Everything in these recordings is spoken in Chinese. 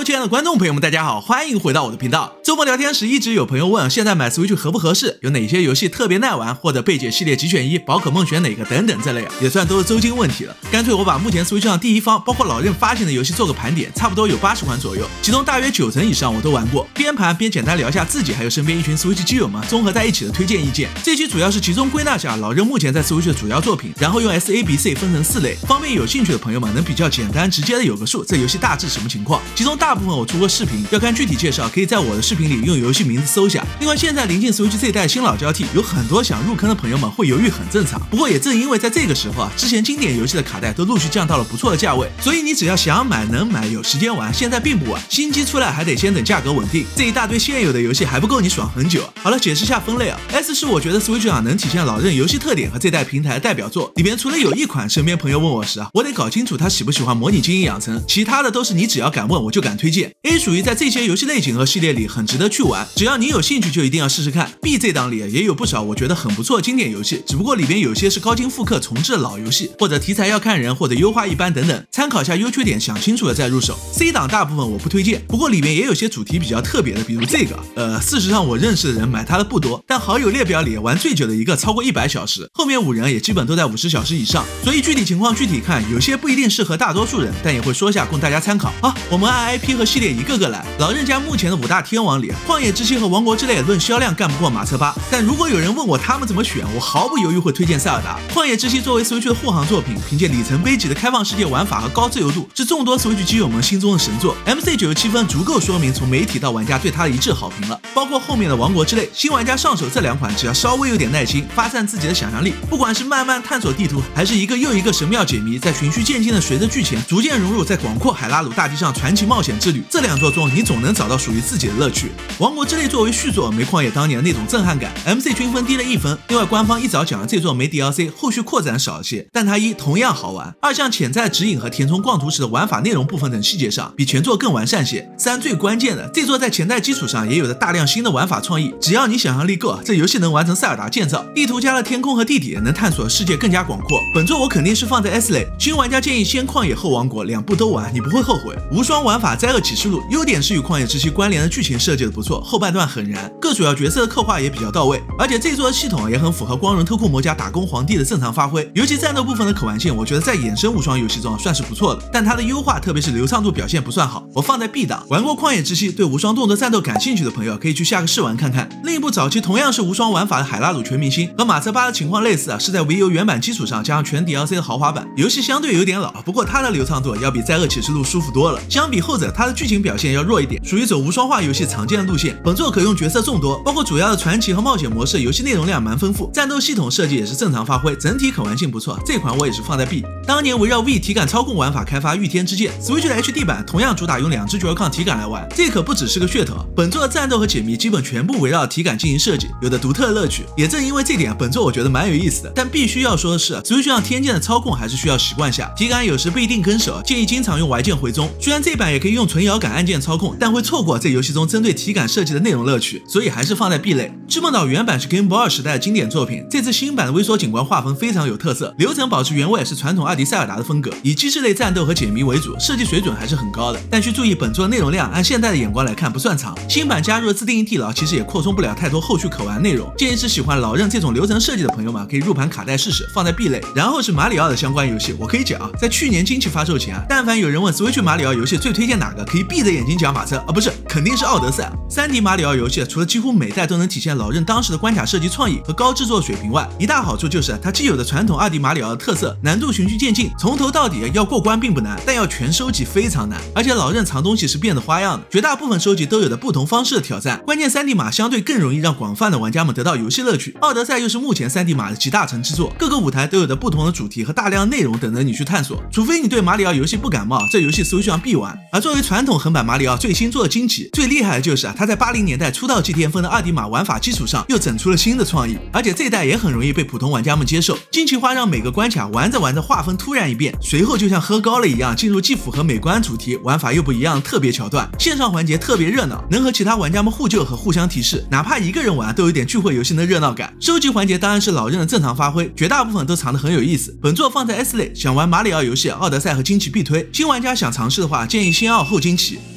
亲爱的观众朋友们，大家好，欢迎回到我的频道。周末聊天时，一直有朋友问，现在买 Switch 合不合适？有哪些游戏特别耐玩，或者贝姐系列几选一，宝可梦选哪个等等这类，也算都是周经问题了。干脆我把目前 Switch 上第一方，包括老任发行的游戏做个盘点，差不多有80款左右，其中大约90成以上我都玩过。边盘边简单聊下自己还有身边一群 Switch 基友们综合在一起的推荐意见。这期主要是集中归纳下老任目前在 Switch 的主要作品，然后用 SABC 分成4类，方便有兴趣的朋友们能比较简单直接的有个数，这游戏大致什么情况。其中大部分我出过视频，要看具体介绍可以在我的视频里用游戏名字搜下。另外现在临近 Switch 这一代新老交替，有很多想入坑的朋友们会犹豫很正常。不过也正因为在这个时候之前经典游戏的卡带都陆续降到了不错的价位，所以你只要想买能买有时间玩，现在并不晚。新机出来还得先等价格稳定，这一大堆现有的游戏还不够你爽很久。好了，解释下分类S 是我觉得 Switch 上能体现老任游戏特点和这代平台的代表作，里边除了有一款身边朋友问我时我得搞清楚他喜不喜欢模拟经营养成，其他的都是你只要敢问我就敢推荐。A 属于在这些游戏类型和系列里很值得去玩，只要你有兴趣就一定要试试看。B 这档里也有不少我觉得很不错的经典游戏，只不过里边有些是高精复刻重置的老游戏，或者题材要看人，或者优化一般等等，参考下优缺点想清楚了再入手。C 档大部分我不推荐，不过里面也有些主题比较特别的，比如这个事实上我认识的人买它的不多，但好友列表里玩最久的一个超过100小时，后面5人也基本都在50小时以上，所以具体情况具体看，有些不一定适合大多数人，但也会说下供大家参考。好，我们按 IP 和系列一个个来。老任家目前的5大天王里，旷野之息和王国之泪论销量干不过马车8，但如果有人问我他们怎么选，我毫不犹豫会推荐塞尔达。旷野之息作为 Switch 的护航作品，凭借里程碑级的开放世界玩法和高自由度，是众多 Switch 基友们心中的神作。MC97 分足够说明从媒体到玩家对它的一致好评了。包括后面的王国之泪，新玩家上手这2款，只要稍微有点耐心，发散自己的想象力，不管是慢慢探索地图，还是一个又一个神庙解谜，在循序渐进的随着剧情逐渐融入在广阔海拉鲁大地上传奇冒险之旅，这2作中你总能找到属于自己的乐趣。王国之泪作为续作，没旷野当年的那种震撼感， MC 均分低了1分。另外官方一早讲了这作没 DLC， 后续扩展少一些，但它同样好玩。2像潜在指引和填充逛图时的玩法内容部分等细节上，比前作更完善些。3最关键的，这作在前代基础上也有着大量新的玩法创意，只要你想象力够，这游戏能完成塞尔达建造，地图加了天空和地底，能探索的世界更加广阔。本作我肯定是放在 S 类，新玩家建议先旷野后王国，2部都玩，你不会后悔。无双玩法灾厄启示录，优点是与旷野之息关联的剧情设计的不错，后半段很燃，各主要角色的刻画也比较到位，而且这作的系统也很符合光荣特库摩加打工皇帝的正常发挥，尤其战斗部分的可玩性，我觉得在衍生无双游戏中算是不错的，但它的优化特别是流畅度表现不算好，我放在 B 档。玩过旷野之息对无双动作战斗感兴趣的朋友可以去下个试玩看看。另一部早期同样是无双玩法的海拉鲁全明星，和马车8的情况类似是在 Wii U 原版基础上加上全 DLC 的豪华版，游戏相对有点老，不过它的流畅度要比灾厄启示录舒服多了。相比后者，它的剧情表现要弱一点，属于走无双化游戏常见的路线。本作可用角色众多，包括主要的传奇和冒险模式，游戏内容量蛮丰富，战斗系统设计也是正常发挥，整体可玩性不错，这款我也是放在 B。 当年围绕 V 体感操控玩法开发御天之剑， Switch 的 HD 版同样主打用2只 Joy-Con 体感来玩，这可不只是个噱头。本作的战斗和解谜基本全部围绕体感进行设计，有的独特的乐趣。也正因为这点，本作我觉得蛮有意思的。但必须要说的是 Switch 上天剑的操控还是需要习惯下，体感有时不一定跟手，建议经常用Y键回中。虽然这版也可以用纯摇杆按键操控，但会错过这游戏中针对体感设计的内容乐趣，所以还是放在 B 类。织梦岛原版是 Game Boy 2时代的经典作品，这次新版的微缩景观画风非常有特色，流程保持原味，是传统2D塞尔达的风格，以机制类战斗和解谜为主，设计水准还是很高的。但需注意本作内容量按现在的眼光来看不算长，新版加入了自定义地牢，其实也扩充不了太多后续可玩内容，建议是喜欢老任这种流程设计的朋友们可以入盘卡带试试，放在 B 类。然后是马里奥的相关游戏，我可以讲在去年惊奇发售前但凡有人问 Switch 马里奥游戏最推荐哪个，可以闭着眼睛讲马车不是，肯定是奥德赛。3D 马里奥游戏除了几乎每代都能体现老任当时的关卡设计创意和高制作水平外，一大好处就是它既有的传统2D 马里奥的特色，难度循序渐进，从头到底要过关并不难，但要全收集非常难，而且老任藏东西是变着花样的，绝大部分收集都有的不同方式的挑战。关键 3D 马相对更容易让广泛的玩家们得到游戏乐趣，奥德赛又是目前 3D 马的集大成之作，各个舞台都有着不同的主题和大量内容等着你去探索。除非你对马里奥游戏不感冒，这游戏 Switch 上必玩。而作为传统横版马里奥最新做的惊奇，最厉害的就是它在80年代出道即巅峰的2D 马玩法基础上又整出了新的创意，而且这代也很容易被普通玩家们接受。惊奇花让每个关卡玩着玩着画风突然一变，随后就像喝高了一样进入既符合美观主题玩法又不一样的特别桥段，线上环节特别热闹，能和其他玩家们互救和互相提示，哪怕一个人玩都有点聚会游戏的热闹感。收集环节当然是老任的正常发挥，绝大部分都藏得很有意思。本作放在 S 类，想玩马里奥游戏、奥德赛和惊奇必推，新玩家想尝试的话建议先奥后惊奇。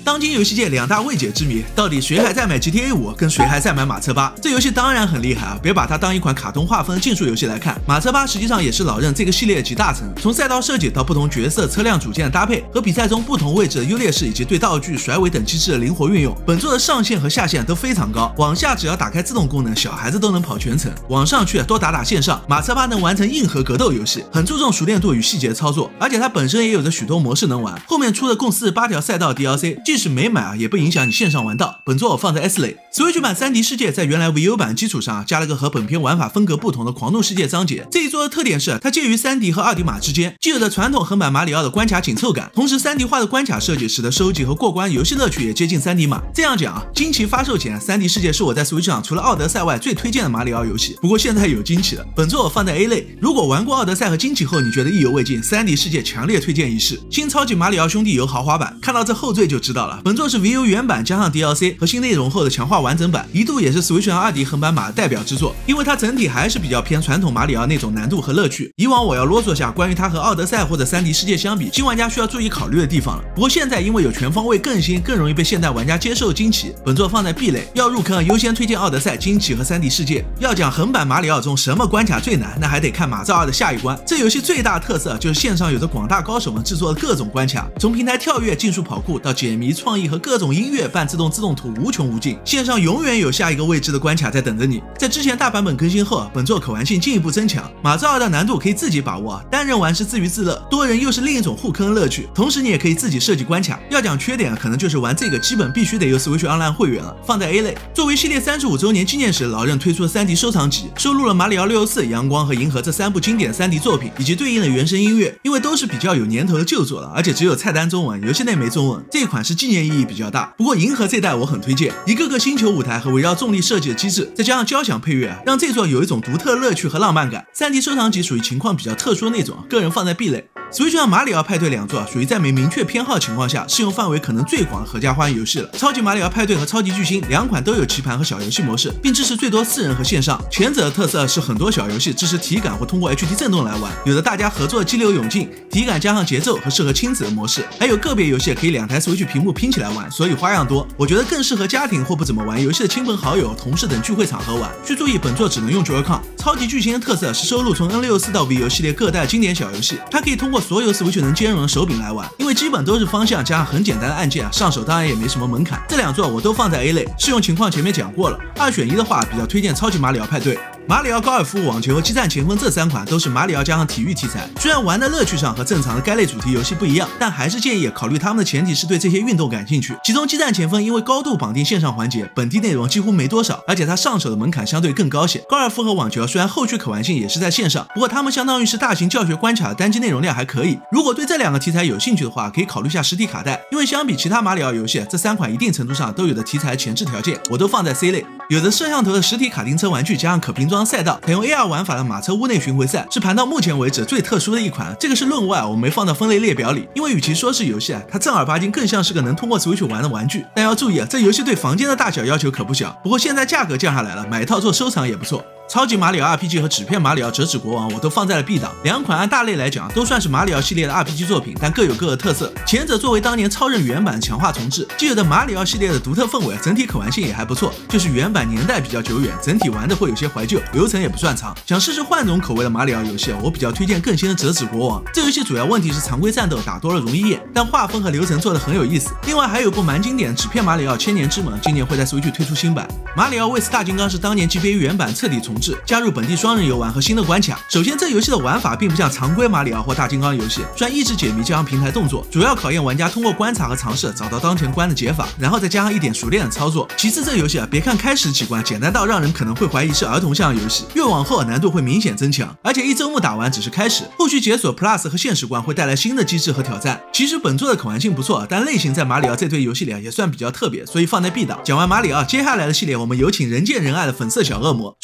当今游戏界2大未解之谜，到底谁还在买 GTA 5，跟谁还在买马车8？这游戏当然很厉害啊，别把它当一款卡通划分的竞速游戏来看。马车8实际上也是老任这个系列集大成，从赛道设计到不同角色、车辆组件的搭配，和比赛中不同位置的优劣势，以及对道具、甩尾等机制的灵活运用，本作的上限和下限都非常高。往下只要打开自动功能，小孩子都能跑全程；往上去多打打线上，马车8能完成硬核格斗游戏，很注重熟练度与细节操作，而且它本身也有着许多模式能玩。后面出的共48条赛道 DLC， 即使没买啊，也不影响你线上玩到。本作我放在 S 类。Switch 版3D 世界在原来 VU 版基础上加了个和本片玩法风格不同的狂怒世界章节。这一作的特点是它介于 3D 和2D 码之间，既有着传统横版马里奥的关卡紧凑感，同时 3D 化的关卡设计使得收集和过关游戏乐趣也接近 3D 码。这样讲啊，惊奇发售前 3D 世界是我在 Switch 上除了奥德赛外最推荐的马里奥游戏。不过现在有惊奇了，本作我放在 A 类。如果玩过奥德赛和惊奇后你觉得意犹未尽， 3D 世界强烈推荐一试。新超级马里奥兄弟游豪华版，看到这后缀就知道了，本作是 VU 原版加上 DLC 和新内容后的强化完整版，一度也是 Switch 上2D 横版码的代表之作，因为它整体还是比较偏传统马里奥那种难度和乐趣。以往我要啰嗦下关于它和奥德赛或者 3D 世界相比，新玩家需要注意考虑的地方了。不过现在因为有全方位更新，更容易被现代玩家接受惊奇，本作放在 B 类。要入坑优先推荐奥德赛、惊奇和 3D 世界。要讲横版马里奥中什么关卡最难，那还得看马照2的下一关。这游戏最大特色就是线上有着广大高手们制作的各种关卡，从平台跳跃、竞速跑酷到解谜、创意和各种音乐、半自动图无穷无尽，线上永远有下一个未知的关卡在等着你。在之前大版本更新后，本作可玩性进一步增强，马照2的难度可以自己把握，单人玩是自娱自乐，多人又是另一种互坑乐趣。同时你也可以自己设计关卡。要讲缺点，可能就是玩这个基本必须得有 Switch Online 会员了，放在 A 类。作为系列35周年纪念时，老任推出了 3D 收藏集，收录了马里奥64、阳光和银河这3部经典 3D 作品以及对应的原声音乐。因为都是比较有年头的旧作了，而且只有菜单中文，游戏内没中文，这一款是纪念意义比较大。不过银河这代我很推荐，一个个星球舞台和围绕重力设计的机制，再加上交响配乐，让这作有一种独特乐趣和浪漫感。3D 收藏集属于情况比较特殊的那种，个人放在 B 类。Switch 上马里奥派对2作属于在没明确偏好情况下适用范围可能最广的合家欢游戏了。超级马里奥派对和超级巨星2款都有棋盘和小游戏模式，并支持最多4人和线上。前者的特色是很多小游戏支持体感或通过 HD 震动来玩，有的大家合作激流勇进，体感加上节奏和适合亲子的模式，还有个别游戏可以2台 Switch 屏幕拼起来玩，所以花样多。我觉得更适合家庭或不怎么玩游戏的亲朋好友、同事等聚会场合玩。需注意本作只能用 Joy-Con。超级巨星的特色是收录从 N64 到 VU 系列各代经典小游戏，它可以通过所有 Switch 能兼容的手柄来玩，因为基本都是方向加上很简单的按键，上手当然也没什么门槛。这2作我都放在 A 类，适用情况前面讲过了。2选1的话，比较推荐超级马里奥派对。马里奥高尔夫、网球和激战前锋这3款都是马里奥加上体育题材，虽然玩的乐趣上和正常的该类主题游戏不一样，但还是建议考虑他们的前提是对这些运动感兴趣。其中激战前锋因为高度绑定线上环节，本地内容几乎没多少，而且它上手的门槛相对更高些。高尔夫和网球虽然后续可玩性也是在线上，不过他们相当于是大型教学关卡的单机内容量还可以。如果对这2个题材有兴趣的话，可以考虑下实体卡带，因为相比其他马里奥游戏，这3款一定程度上都有的题材前置条件，我都放在 C 类。有着摄像头的实体卡丁车玩具加上可拼装赛道，采用 AR 玩法的马车屋内巡回赛是盘到目前为止最特殊的一款。这个是论外，我没放到分类列表里，因为与其说是游戏它正儿八经更像是个能通过 Switch 玩的玩具。但要注意这游戏对房间的大小要求可不小，不过现在价格降下来了，买一套做收藏也不错。超级马里奥 RPG 和纸片马里奥折纸国王我都放在了 B 档，2款按大类来讲都算是马里奥系列的 RPG 作品，但各有各的特色。前者作为当年超任原版强化重置，既有的马里奥系列的独特氛围，整体可玩性也还不错。就是原版年代比较久远，整体玩的会有些怀旧，流程也不算长。想试试换种口味的马里奥游戏，我比较推荐更新的折纸国王。这游戏主要问题是常规战斗打多了容易厌，但画风和流程做得很有意思。另外还有部蛮经典的纸片马里奥千年之门，今年会在 Switch 推出新版。马里奥卫斯大金刚是当年 GBA 原版彻底重置，加入本地双人游玩和新的关卡。首先这游戏的玩法并不像常规马里奥或大金刚游戏，专益智解谜加上平台动作，主要考验玩家通过观察和尝试找到当前关的解法，然后再加上一点熟练的操作。其次这游戏别看开始几关简单到让人可能会怀疑是儿童向游戏，越往后难度会明显增强，而且一周目打完只是开始，后续解锁 Plus 和现实关会带来新的机制和挑战。其实本作的可玩性不错，但类型在马里奥这堆游戏里也算比较特别，所以放在 B 档。讲完马里奥，接下来的系列我们有请人见人爱的粉色小恶魔。顺带一提，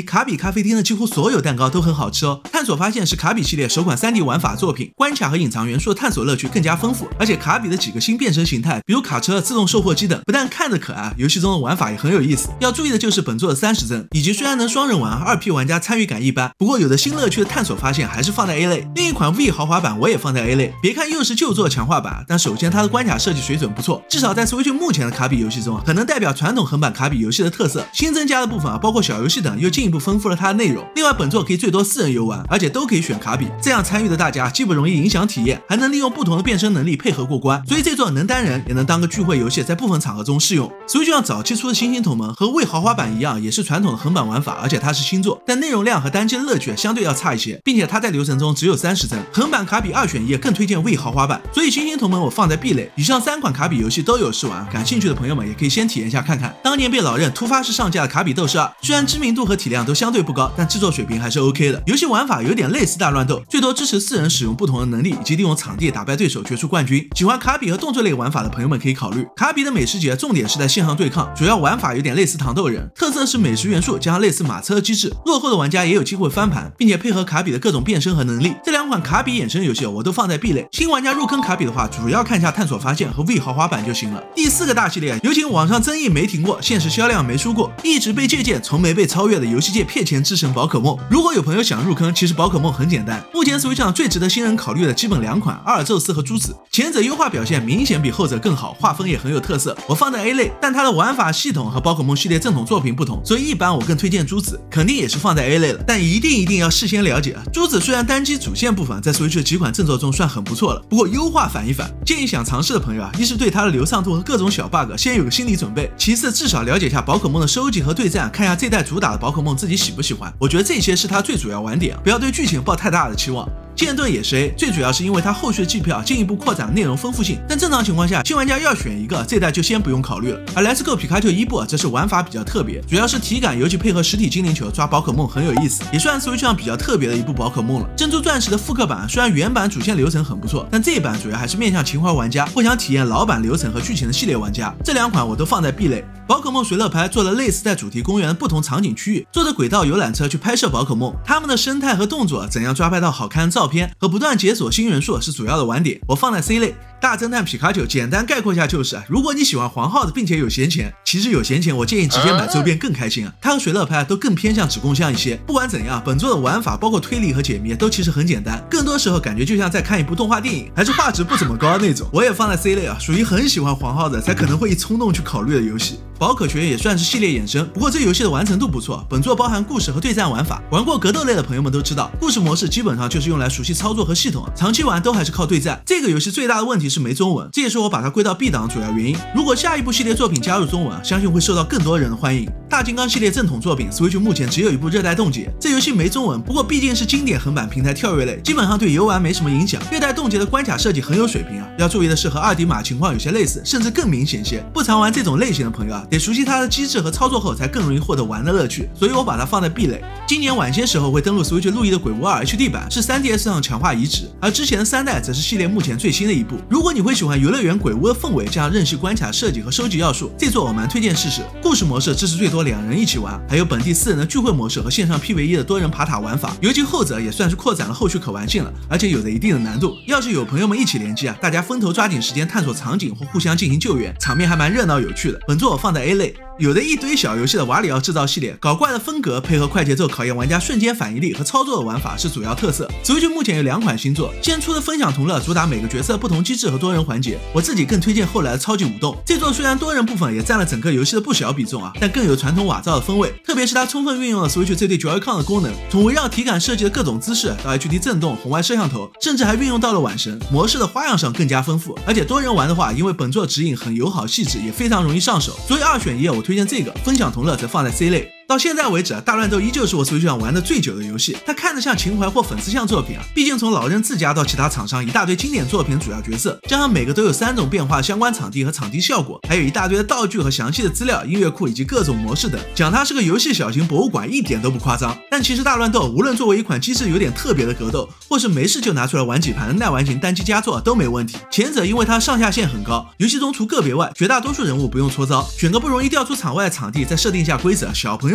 卡比咖啡厅的几乎所有蛋糕都很好吃哦。探索发现是卡比系列首款 3D 玩法作品，关卡和隐藏元素的探索乐趣更加丰富，而且卡比的几个新变身形态，比如卡车、自动售货机等，不但看着可爱，游戏中的玩法也很有意思。要注意的就是本作的30帧，以及虽然能双人玩，2P 玩家参与感一般，不过有的新乐趣的探索发现还是放在 A 类。另一款 V 豪华版我也放在 A 类，别看又是旧作强化版，但首先它的关卡设计水准不错，至少在 Switch 目前的卡比游戏中，很能代表传统横版卡比游戏的特色。新增加的部分包括小游戏等，又进一步丰富了它的内容。另外，本作可以最多4人游玩，而且都可以选卡比，这样参与的大家既不容易影响体验，还能利用不同的变身能力配合过关。所以这作能单人，也能当个聚会游戏，在部分场合中适用。Switch 上早期出的星星同盟和为豪华版一样，也是传统的横版玩法，而且它是新作，但内容量和单机的乐趣相对要差一些，并且它在流程中只有30帧。横版卡比2选1更推荐为豪华版，所以星星同盟我放在 B 类。以上3款卡比游戏都有试玩，感兴趣的朋友们也可以先体验一下看看。当年被老任突发式上架的卡比斗士2，虽然知名度和体量都相对不高，但制作水平还是 OK 的。游戏玩法有点类似大乱斗，最多支持4人使用不同的能力，以及利用场地打败对手决出冠军。喜欢卡比和动作类玩法的朋友们可以考虑。卡比的美食节重点是在线上对抗，主要玩法有点类似糖豆人，特色是美食元素加上类似马车机制，落后的玩家也有机会翻盘，并且配合卡比的各种变身和能力。这2款卡比衍生游戏我都放在 B 类。新玩家入坑卡比的话，主要看一下探索发现和 V 豪华版就行了。第4个大系列，有请网上争议没停过，现实销量没输过，一直被借鉴从没被超越的游戏界骗钱之神宝可梦。如果有朋友想入坑，其实宝可梦很简单。目前 Switch 上最值得新人考虑的基本2款，阿尔宙斯和朱紫。前者优化表现明显比后者更好，画风也很有特色，我放在 A 类。但它的玩法系统和宝可梦系列正统作品不同，所以一般我更推荐朱紫，肯定也是放在 A 类了。但一定要事先了解，朱紫虽然单机主线部分在 Switch 几款正作中算很不错了，不过优化反一反，建议想尝试的朋友一是对它的流畅度和各种小 bug 先有个心理准备，其次至少了解一下宝可梦的收集和对战，看一下这代主打的宝可梦自己喜不喜欢。我觉得这些是它最主要玩点，不要对剧情抱太大的期望。剑盾也是 A， 最主要是因为它后续的季票进一步扩展了内容丰富性，但正常情况下新玩家要选一个，这代就先不用考虑了。而 Let's Go 皮卡丘1部则是玩法比较特别，主要是体感，尤其配合实体精灵球抓宝可梦很有意思，也算 Switch 上比较特别的一部宝可梦了。珍珠钻石的复刻版虽然原版主线流程很不错，但这一版主要还是面向情怀玩家或想体验老版流程和剧情的系列玩家。这2款我都放在 B 类。宝可梦随乐拍做了类似在主题公园的不同场景区域，坐着轨道游览车去拍摄宝可梦，他们的生态和动作怎样抓拍到好看的照片和不断解锁新元素是主要的玩点，我放在 C 类。大侦探皮卡丘简单概括一下就是，如果你喜欢黄浩的并且有闲钱，其实有闲钱我建议直接买周边更开心啊。它和水乐拍都更偏向指供项一些。不管怎样，本作的玩法包括推理和解谜都其实很简单，更多时候感觉就像在看一部动画电影，还是画质不怎么高的那种。我也放在 C 类属于很喜欢黄浩的才可能会一冲动去考虑的游戏。宝可学也算是系列衍生，不过这游戏的完成度不错。本作包含故事和对战玩法，玩过格斗类的朋友们都知道，故事模式基本上就是用来熟悉操作和系统，长期玩都还是靠对战。这个游戏最大的问题是没中文，这也是我把它归到 B 档主要原因。如果下一部系列作品加入中文，相信会受到更多人的欢迎。大金刚系列正统作品 Switch 目前只有一部热带冻结，这游戏没中文，不过毕竟是经典横版平台跳跃类，基本上对游玩没什么影响。热带冻结的关卡设计很有水平要注意的是和2D马情况有些类似，甚至更明显些。不常玩这种类型的朋友得熟悉它的机制和操作后才更容易获得玩的乐趣，所以我把它放在 B 类。今年晚些时候会登陆 Switch 路易的鬼屋2 HD 版，是 3DS 上强化移植，而之前的3代则是系列目前最新的一部。如果你会喜欢游乐园鬼屋的氛围，加上任系关卡设计和收集要素，这作我蛮推荐试试。故事模式支持最多2人一起玩，还有本地4人的聚会模式和线上 PVE 的多人爬塔玩法，尤其后者也算是扩展了后续可玩性了，而且有着一定的难度。要是有朋友们一起联机大家分头抓紧时间探索场景或互相进行救援，场面还蛮热闹有趣的。本作我放在 A 类。有的一堆小游戏的瓦里奥制造系列，搞怪的风格配合快节奏考验玩家瞬间反应力和操作的玩法是主要特色。Switch 目前有2款新作，先出的分享同乐主打每个角色不同机制和多人环节，我自己更推荐后来的超级舞动。这作虽然多人部分也占了整个游戏的不小比重但更有传统瓦造的风味，特别是它充分运用了 Switch 这对 Joy-Con 的功能，从围绕体感设计的各种姿势到 HD 震动、红外摄像头，甚至还运用到了晚神模式的花样上更加丰富。而且多人玩的话，因为本作指引很友好细致，也非常容易上手，所以2选1我推荐这个，分享同乐则放在 C 类。到现在为止大乱斗依旧是我 Switch 上玩的最久的游戏。它看着像情怀或粉丝向作品毕竟从老任自家到其他厂商一大堆经典作品的主要角色，加上每个都有3种变化相关场地和场地效果，还有一大堆的道具和详细的资料、音乐库以及各种模式等，讲它是个游戏小型博物馆一点都不夸张。但其实大乱斗无论作为一款机制有点特别的格斗，或是没事就拿出来玩几盘的耐玩型单机佳作都没问题。前者因为它上下限很高，游戏中除个别外，绝大多数人物不用搓招，选个不容易掉出场外的场地，再设定一下规则，小朋友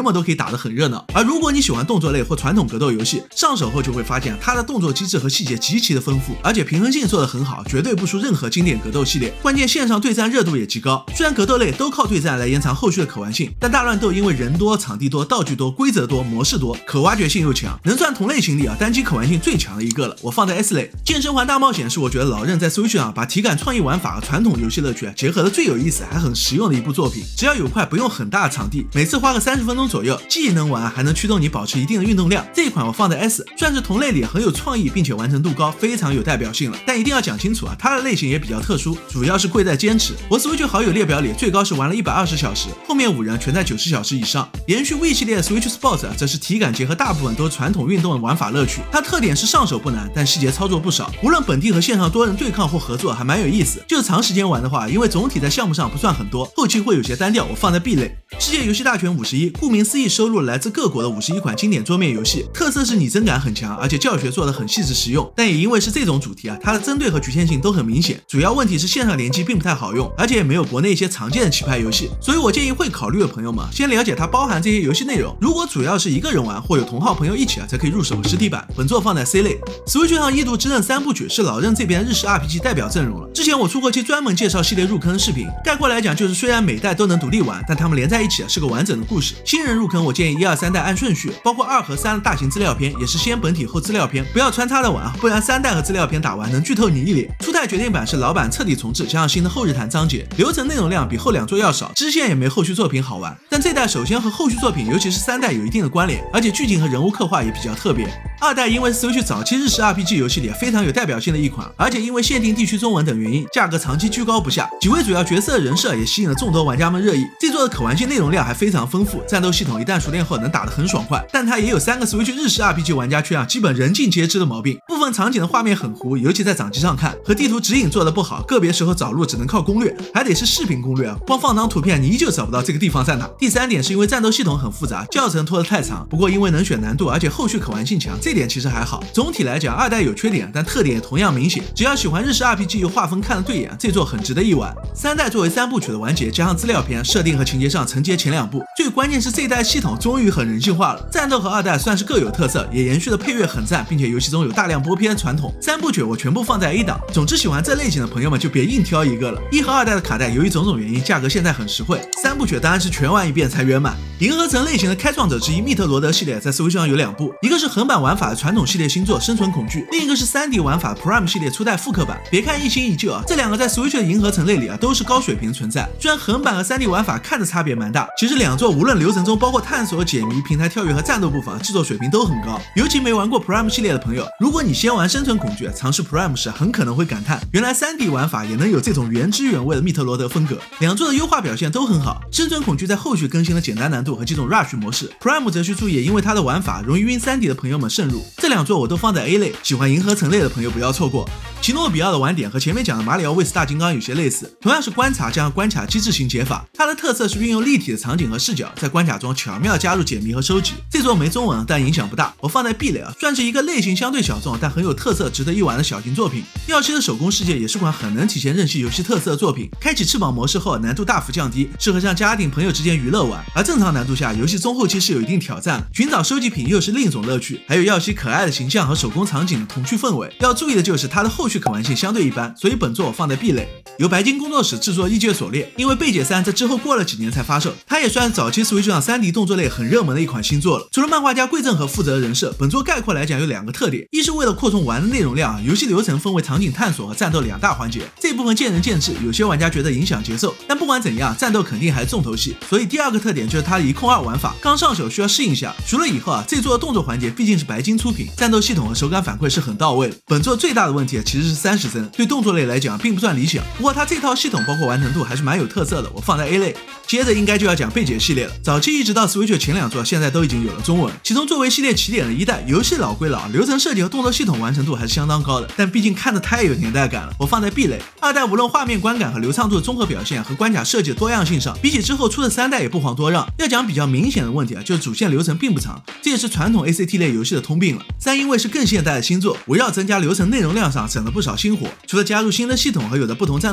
友们都可以打得很热闹。而如果你喜欢动作类或传统格斗游戏，上手后就会发现它的动作机制和细节极其的丰富，而且平衡性做得很好，绝对不输任何经典格斗系列。关键线上对战热度也极高，虽然格斗类都靠对战来延长后续的可玩性，但大乱斗因为人多、场地多、道具多、规则多、模式多，可挖掘性又强，能算同类型里单机可玩性最强的一个了。我放在 S 类。健身环大冒险是我觉得老任在 Switch 上把体感创意玩法和传统游戏乐趣结合的最有意思还很实用的一部作品。只要有块不用很大的场地，每次花个30分钟左右，既能玩还能驱动你保持一定的运动量。这一款我放在 S， 算是同类里很有创意并且完成度高，非常有代表性了。但一定要讲清楚它的类型也比较特殊，主要是贵在坚持。我 Switch 好友列表里最高是玩了120小时，后面5人全在90小时以上。延续 Wii 系列的 Switch Sports 则是体感结合大部分都是传统运动的玩法乐趣。它特点是上手不难，但细节操作不少，无论本地和线上多人对抗或合作还蛮有意思。就是长时间玩的话，因为总体在项目上不算很多，后期会有些单调，我放在 B 类。世界游戏大全51，顾名思义收录了来自各国的51款经典桌面游戏，特色是拟真感很强，而且教学做得很细致实用。但也因为是这种主题它的针对和局限性都很明显，主要问题是线上联机并不太好用，而且也没有国内一些常见的棋牌游戏，所以我建议会考虑的朋友们先了解它包含这些游戏内容。如果主要是一个人玩或有同号朋友一起则可以入手实体版。本作放在 C 类。Switch 上《异度之刃》3部曲是老任这边日式 RPG 代表阵容了。之前我出过期专门介绍系列入坑的视频，概括来讲就是虽然每代都能独立玩，但他们连在一起是个完整的故事。新人入坑我建议1、2、3代按顺序，包括2和3的大型资料片也是先本体后资料片，不要穿插的玩，不然3代和资料片打完能剧透你一脸。初代决定版是老版彻底重置，加上新的后日谈章节，流程内容量比后2作要少，支线也没后续作品好玩。但这代首先和后续作品尤其是3代有一定的关联，而且剧情和人物刻画也比较特别。2代因为是 Switch 早期日式 RPG 游戏里非常有代表性的一款，而且因为限定地区中文等原因，价格长期居高不下，几位主要角色的人设也吸引了众多玩家们热议。这作的可玩性内容量还非常丰富，战斗系统一旦熟练后能打得很爽快，但它也有3个 Switch 日式 RPG 玩家圈基本人尽皆知的毛病。部分场景的画面很糊，尤其在掌机上看，和地图指引做得不好，个别时候找路只能靠攻略，还得是视频攻略，光放张图片你依旧找不到这个地方在哪。第3点是因为战斗系统很复杂，教程拖得太长，不过因为能选难度，而且后续可玩性强，这点其实还好。总体来讲2代有缺点，但特点也同样明显，只要喜欢日式 RPG 又画风看得对眼，这作很值得一玩。3代作为3部曲的完结，加上资料片，设定和情节上承接前2部，最关键是这一代系统终于很人性化了，战斗和2代算是各有特色，也延续了配乐很赞，并且游戏中有大量播片传统。3部曲我全部放在 A 档。总之喜欢这类型的朋友们就别硬挑一个了。1和2代的卡带由于种种原因价格现在很实惠，3部曲当然是全玩一遍才圆满。银河城类型的开创者之一密特罗德系列在 Switch 上有2部，一个是横版玩法的传统系列新作生存恐惧，另一个是3D 玩法 Prime 系列初代复刻版。别看一新一旧这2个在 Switch 的银河城类里都是高水平存在。虽然横版和3D 玩法看着差别蛮大，其实2作无论流程中包括探索、解谜、平台跳跃和战斗部分制作水平都很高。尤其没玩过 Prime 系列的朋友，如果你先玩生存恐惧尝试 Prime 时，很可能会感叹原来3D 玩法也能有这种原汁原味的密特罗德风格。2作的优化表现都很好，生存恐惧在后续更新了简单难度和几种 Rush 模式， Prime 则需注意因为它的玩法容易晕3D 的朋友们慎入。这2作我都放在 A 类，喜欢银河城类的朋友不要错过。奇诺比奥的玩点和前面讲的马里奥 vs 大金刚有些类似，同样是观察加上关卡机制型解法，它的特色是运用立体的场景和视角，在关卡中巧妙加入解谜和收集。这作没中文，但影响不大，我放在 B 类算是一个类型相对小众但很有特色值得一玩的小型作品。耀西的手工世界也是款很能体现任系游戏特色的作品，开启翅膀模式后难度大幅降低，适合向家庭朋友之间娱乐玩。而正常难度下游戏中后期是有一定挑战，寻找收集品又是另一种乐趣，还有耀西可爱的形象和手工场景的童趣氛围。要注意的就是它的后续可玩性相对一般，所以本作我放在 B 类。由白金工作室制作异界所猎，因为贝姐3在之后过了几年才发售，它也算是早期 Switch 上3D 动作类很热门的一款新作了。除了漫画家桂正和负责人设，本作概括来讲有2个特点，一是为了扩充玩的内容量，游戏流程分为场景探索和战斗2大环节，这部分见仁见智，有些玩家觉得影响节奏，但不管怎样，战斗肯定还是重头戏。所以第2个特点就是它的一控2玩法，刚上手需要适应下。除了以后这作的动作环节毕竟是白金出品，战斗系统和手感反馈是很到位的。本作最大的问题其实是30帧，对动作类来讲并不算理想，不过它这套系统包括完成度还是蛮有特色的，我放在 A 类。接着应该就要讲贝姐系列了，早期一直到 Switch 前2作现在都已经有了中文，其中作为系列起点的1代，游戏老归老，流程设计和动作系统完成度还是相当高的，但毕竟看得太有年代感了，我放在 B 类。2代无论画面观感和流畅度的综合表现和关卡设计的多样性上，比起之后出的3代也不遑多让。要讲比较明显的问题就是主线流程并不长，这也是传统 ACT 类游戏的通病了。3因为是更现代的新作，围绕增加流程内容量上省了不少心火，除了加入新的系统和有的不同战斗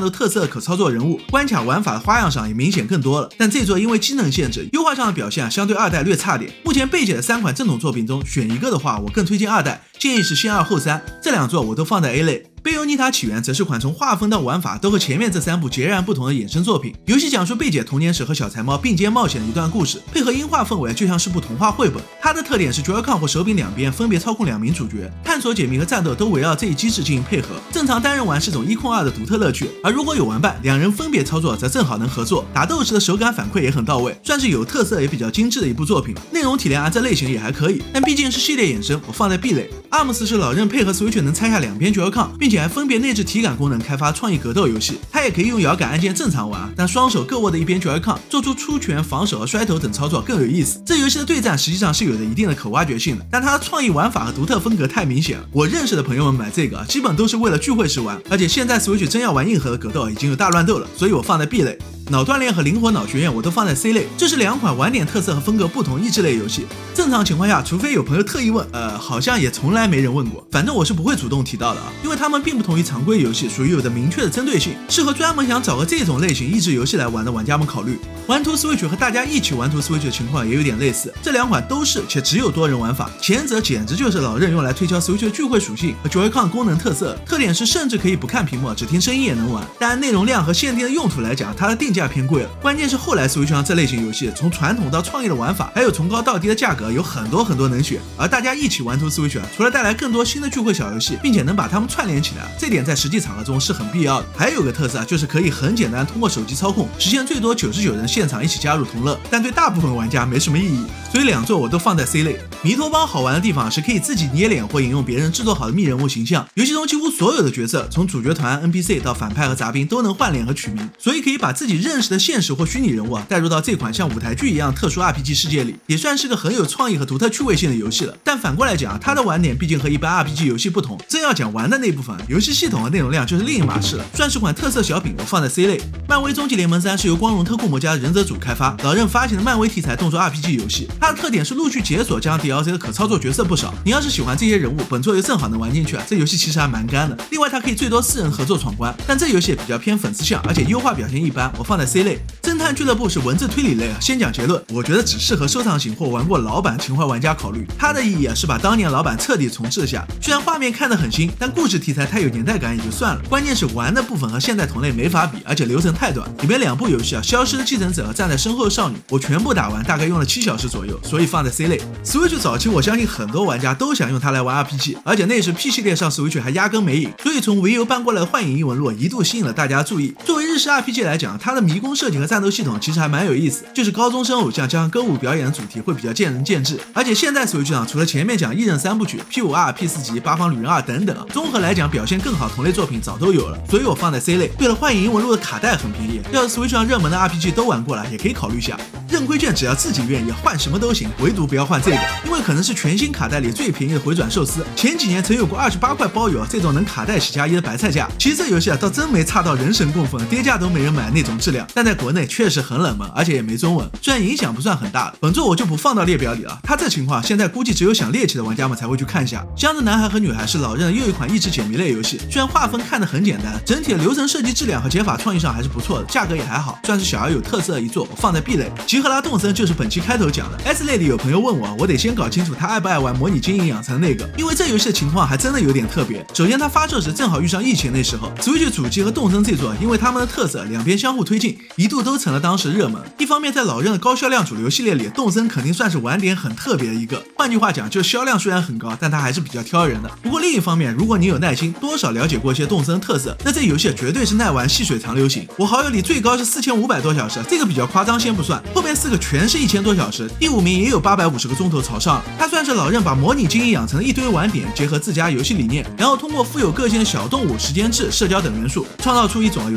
斗特色可操作人物，关卡玩法的花样上也明显更多了。但这座因为机能限制，优化上的表现相对2代略差点。目前贝姐的3款正统作品中选一个的话，我更推荐2代，建议是先2后3，这2座我都放在 A 类。贝尤尼塔起源则是款从画风到玩法都和前面这3部截然不同的衍生作品。游戏讲述贝姐童年时和小财猫并肩冒险的一段故事，配合音画氛围，就像是部童话绘本。它的特点是 Joy-Con 或手柄两边分别操控2名主角，探索、解谜和战斗都围绕这一机制进行配合。正常单人玩是种1控2的独特乐趣，而如果有玩伴，2人分别操作则正好能合作。打斗时的手感反馈也很到位，算是有特色也比较精致的一部作品。内容体量按这类型也还可以，但毕竟是系列衍生，我放在 B 类。ARMS 是老任配合 Switch 能拆下2边 Joy-Con， 并且还分别内置体感功能开发创意格斗游戏。它也可以用摇杆按键正常玩，但双手各握的一边 Joy-Con， 做出出拳、防守和摔头等操作更有意思。这游戏的对战实际上是有着一定的可挖掘性的，但它的创意玩法和独特风格太明显了。我认识的朋友们买这个基本都是为了聚会时玩，而且现在 Switch 真要玩硬核的格斗已经有大乱斗了，所以我放在 B 类。脑锻炼和灵活脑学院我都放在 C 类，这是2款玩点特色和风格不同益智类游戏。正常情况下，除非有朋友特意问，好像也从来没人问过，反正我是不会主动提到的啊，因为他们并不同于常规游戏，属于有着明确的针对性，适合专门想找个这种类型益智游戏来玩的玩家们考虑。玩图 Switch 和大家一起玩图 Switch 的情况也有点类似，这2款都是且只有多人玩法，前者简直就是老任用来推销 Switch 的聚会属性和 Joy-Con 功能特色，特点是甚至可以不看屏幕，只听声音也能玩。但按内容量和限定的用途来讲，它的定价偏贵了。关键是后来 Switch 上这类型游戏，从传统到创意的玩法，还有从高到低的价格，有很多能选。而大家一起玩图 Switch 除了带来更多新的聚会小游戏，并且能把它们串联起来，这点在实际场合中是很必要的。还有个特色就是可以很简单通过手机操控，实现最多99人现场一起加入同乐，但对大部分玩家没什么意义，所以2座我都放在 C 类。弥托邦好玩的地方是可以自己捏脸或引用别人制作好的密人物形象，游戏中几乎所有的角色，从主角团、NPC 到反派和杂兵都能换脸和取名，所以可以把自己认识的现实或虚拟人物带入到这款像舞台剧一样特殊 RPG 世界里，也算是个很有创意和独特趣味性的游戏了。但反过来讲，它的玩点毕竟和一般 RPG 游戏不同，真要讲玩的那部分，游戏系统和内容量就是另一码事了，算是款特色小品，我放在 C 类。漫威终极联盟3是由光荣特库摩家的忍者组开发，老任发行的漫威题材动作 RPG 游戏，它的特点是陆续解锁加上 DLC 的可操作角色不少，你要是喜欢这些人物，本作又正好能玩进去这游戏其实还蛮干的。另外它可以最多4人合作闯关，但这游戏也比较偏粉丝向，而且优化表现一般，我放在 C 类。侦探俱乐部是文字推理类，先讲结论，我觉得只适合收藏型或玩过老版情怀玩家考虑。它的意义是把当年老版彻底重置下，虽然画面看得很新，但故事题材太有年代感也就算了，关键是玩的部分和现代同类没法比，而且流程太短。里面2部游戏消失的继承者和站在身后的少女，我全部打完大概用了7小时左右，所以放在 C 类。Switch 早期我相信很多玩家都想用它来玩 RPG， 而且那时 P 系列上 Switch 还压根没影，所以从Wii U搬过来的幻影异闻录一度吸引了大家注意。作为日式 RPG 来讲，它的迷宫设计和战斗系统其实还蛮有意思，就是高中生偶像加上歌舞表演的主题会比较见仁见智。而且现在 Switch 上除了前面讲异刃3部曲、P5R、P4级、八方旅人2等等，综合来讲表现更好同类作品早都有了，所以我放在 C 类。对了，幻影异闻录的卡带很便宜，要是 Switch 上热门的 RPG 都玩过了，也可以考虑下。认亏券只要自己愿意，换什么都行，唯独不要换这个，因为可能是全新卡带里最便宜的回转寿司。前几年曾有过28块包邮这种能卡带洗加1的白菜价。其实这游戏倒真没差到人神共愤，跌价都没人买那种质量，但在国内确实很冷门，而且也没中文，虽然影响不算很大，本作我就不放到列表里了。它这情况现在估计只有想猎奇的玩家们才会去看一下。箱子男孩和女孩是老任的又一款益智解谜类游戏，虽然画风看得很简单，整体的流程设计质量和解法创意上还是不错的，价格也还好，算是小而有特色的一作，我放在 B 类。吉赫拉动森就是本期开头讲的。S 类里有朋友问我得先搞清楚他爱不爱玩模拟经营养成那个，因为这游戏的情况还真的有点特别。首先它发售时正好遇上疫情那时候，Switch 主机和动森这作因为他们的特色两边相互推进，一度都成了当时热门。一方面在老任的高销量主流系列里，动森肯定算是玩点很特别的一个，换句话讲就销量虽然很高，但它还是比较挑人的。不过另一方面，如果你有耐心，多少了解过一些动森特色，那这游戏绝对是耐玩细水长流型。我好友里最高是4500多小时，这个比较夸张先不算，后面4个全是1000多小时，第5名也有850个钟头朝上。它算是老任把模拟经营养成的一堆玩点结合自家游戏理念，然后通过富有个性的小动物、时间制、社交等元素，创造出一种有着独特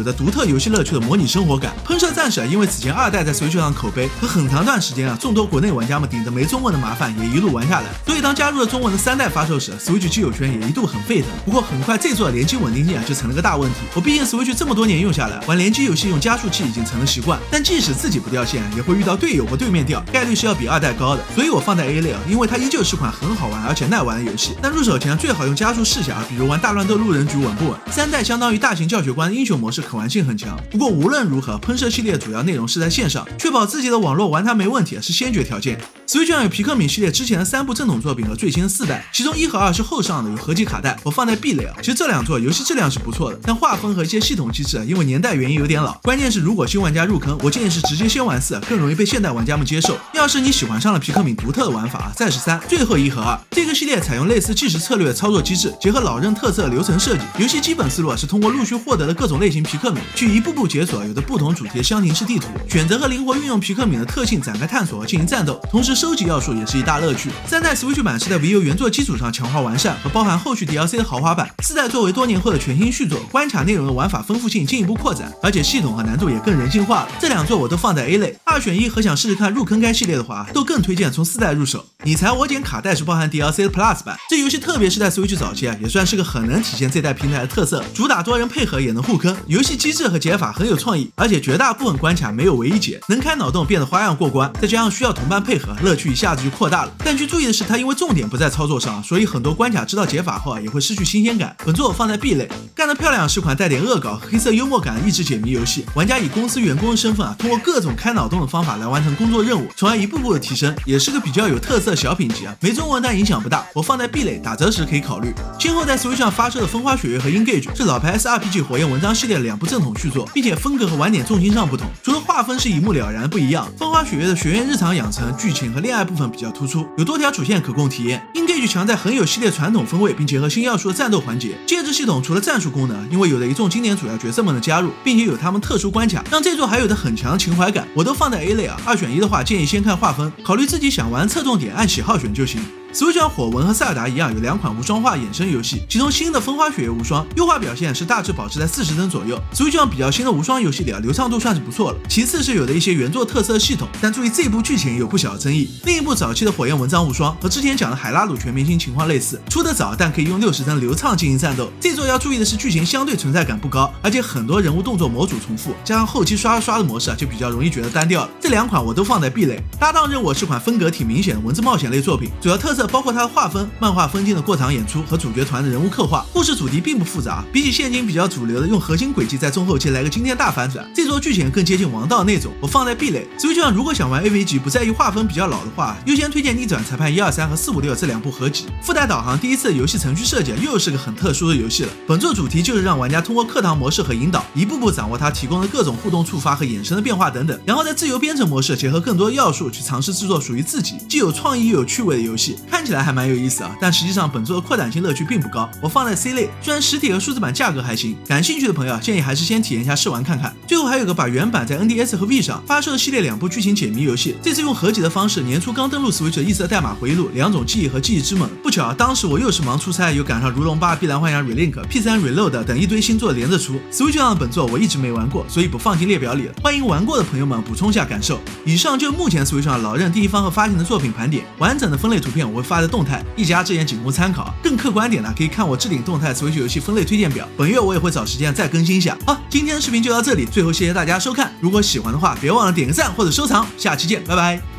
游戏乐趣的模拟生活感。喷射战士因为此前2代在 Switch 上口碑和很长段时间众多国内玩家们顶着没中文的麻烦也一路玩下来，所以当加入了中文的3代发售时 ，Switch 基友圈也一度很沸腾。不过很快这座的联机稳定性就成了个大问题。我毕竟 Switch 这么多年用下来，玩联机游戏用加速器已经成了习惯，但即使自己不掉线，也会遇到队友或对面掉，概率是要比2代高的。所以我放在 A 类，因为它依旧是款很好玩而且耐玩的游戏。但入手前最好用加速试下，比如玩大乱斗路人局稳不稳。3代相当于大型教学关英雄模式，可玩性很强。不过无论如何，喷射系列主要内容是在线上，确保自己的网络玩它没问题是先决条件。Switch 上有皮克敏系列之前的3部正统作品和最新的4代，其中1和2是后上的，有合集卡带，我放在 B 类。其实这2座游戏质量是不错的，但画风和一些系统机制因为年代原因有点老。关键是如果新玩家入坑，我建议是直接先玩4，更容易被现代玩家们接受。要是你喜欢上了皮克敏独特的玩法，再是3，最后1和2。这个系列采用类似计时策略的操作机制，结合老任特色的流程设计。游戏基本思路是通过陆续获得的各种类型皮克敏，去一步步解锁有着不同主题的箱庭式地图，选择和灵活运用皮克敏的特性展开探索和进行战斗，同时收集要素也是一大乐趣。3代 Switch 版是在 Wii U 原作基础上强化完善和包含后续 DLC 的豪华版，4代作为多年后的全新续作，关卡内容的玩法丰富性进一步扩展，而且系统和难度也更人性化了。这2座我都放在 A 类，2选1和想试试看入坑该系列的话，都更推荐从4代入手。你猜我捡卡带是包含 DLC 的 Plus 版，这游戏特别是在 Switch 早期也算是个很能体现这代平台的特色，主打多人配合也能互坑，游戏机制和解法很有创意，而且绝大部分关卡没有唯一解，能开脑洞变得花样过关，再加上需要同伴配合，乐趣一下子就扩大了。但需注意的是，它因为重点不在操作上，所以很多关卡知道解法后也会失去新鲜感。本作我放在 B 类，干得漂亮是款带点恶搞、黑色幽默感的益智解谜游戏，玩家以公司员工的身份通过各种开脑洞的方法来完成工作任务，从而一步步的提升，也是个比较有特色的小品集没中文但影响不大，我放在 B 类，打折时可以考虑。先后在 Switch 上发售的《风花雪月》和《Engage》是老牌 SRPG 火焰文章系列的2部正统续作，并且风格和玩点重心上不同，除了划分是一目了然不一样。《风花雪月》的学院日常养成、剧情和恋爱部分比较突出，有多条主线可供体验。Engage 强在很有系列传统风味，并结合新要素的战斗环节。戒指系统除了战术功能，因为有了一众经典主要角色们的加入，并且有他们特殊关卡，让这座还有着很强的情怀感。我都放在 A 类2选1的话，建议先看划分，考虑自己想玩侧重点，按喜好选就行。Switch 上火纹和塞尔达一样，有2款无双化衍生游戏，其中新的风花雪月无双优化表现是大致保持在40帧左右。Switch 上比较新的无双游戏里流畅度算是不错了，其次是有的一些原作特色系统，但注意这部剧情有不小的争议。另一部早期的火焰文章无双和之前讲的海拉鲁全明星情况类似，出得早但可以用60帧流畅进行战斗。这座要注意的是剧情相对存在感不高，而且很多人物动作模组重复，加上后期刷的模式就比较容易觉得单调了。这2款我都放在 B 类。搭档任务是款风格挺明显的文字冒险类作品，主要特色包括它的划分、漫画分镜的过场演出和主角团的人物刻画，故事主题并不复杂，比起现今比较主流的用核心轨迹在中后期来个惊天大反转，这座剧情更接近王道那种，我放在 B 类。Switch 上如果想玩 AV 级不在意画风比较老的话，优先推荐逆转裁判123和456这2部合集。附带导航第一次的游戏程序设计又是个很特殊的游戏了，本作主题就是让玩家通过课堂模式和引导，一步步掌握它提供的各种互动触发和衍生的变化等等，然后在自由编程模式结合更多要素去尝试制作属于自己既有创意又有趣味的游戏，看起来还蛮有意思但实际上本作的扩展性乐趣并不高，我放在 C 类。虽然实体和数字版价格还行，感兴趣的朋友建议还是先体验一下试玩看看。最后还有个把原版在 NDS 和 V 上发售的系列2部剧情解谜游戏，这次用合集的方式，年初刚登陆 Switch 的异色代码回忆录、2种记忆和记忆之门。不巧当时我又是忙出差，又赶上如龙8、碧蓝幻想 Relink、P3 Reload 等一堆新作连着出， Switch 上的本作我一直没玩过，所以不放进列表里了。欢迎玩过的朋友们补充下感受。以上就目前 Switch 上老任第一方和发行的作品盘点，完整的分类图片我会发在动态，一家之言仅供参考。更客观点呢，可以看我置顶动态 Switch 游戏分类推荐表，本月我也会找时间再更新一下。好，今天的视频就到这里，最后谢谢大家收看，如果喜欢的话别忘了点个赞或者收藏，下期见，拜拜。